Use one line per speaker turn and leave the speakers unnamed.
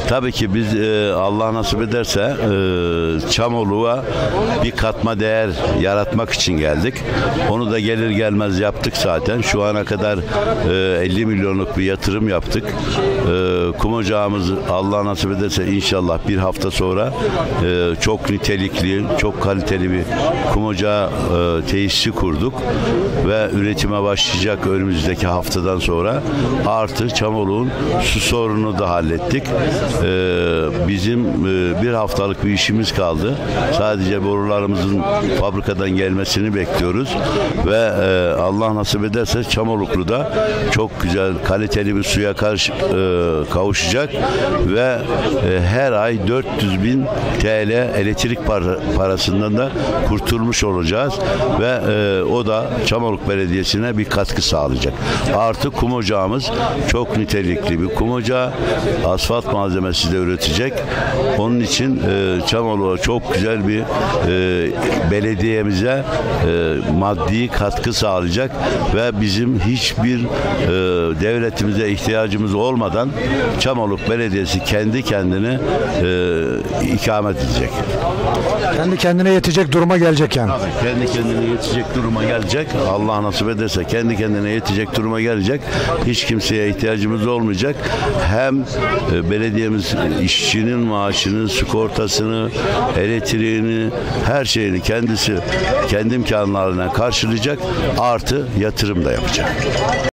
Tabii ki biz Allah nasip ederse Çamoluk'a bir katma değer yaratmak için geldik. Onu da gelir gelmez yaptık zaten. Şu ana kadar 50 milyonluk bir yatırım yaptık. Kum ocağımız Allah nasip ederse inşallah bir hafta sonra çok nitelikli, çok kaliteli bir kum ocağı tesisi kurduk ve üretime başlayacak önümüzdeki haftadan sonra. Artı Çamoluk'un su sorununu da hallettik. Bizim bir haftalık bir işimiz kaldı. Sadece borularımızın fabrikadan gelmesini bekliyoruz ve Allah nasip ederse Çamoluklu'da çok güzel kaliteli bir suya kavuşacak ve her ay 400.000 TL elektrik parasından da kurtulmuş olacağız ve o da Çamoluk Belediyesi'ne bir katkı sağlayacak. Artı kum ocağımız çok nitelikli bir kum ocağı, asfalt malzemesi de üretecek. Onun için Çamoluk'a çok güzel bir belediyemize maddi katkı sağlayacak ve bizim hiçbir devletimize ihtiyacımız olmadan Çamoluk Belediyesi kendi kendine ikamet edecek.
Kendi kendine yetecek duruma gelecek yani.
Tabii, kendi kendine yetecek duruma gelecek. Allah nasip ederse kendi kendine yetecek duruma gelecek. Hiç kimseye ihtiyacımız olmayacak. Hem belediyemiz işçinin maaşını, sigortasını, elektriğini, her şeyini kendisi kendi imkanlarına karşılayacak. Artı yatırım da yapacak.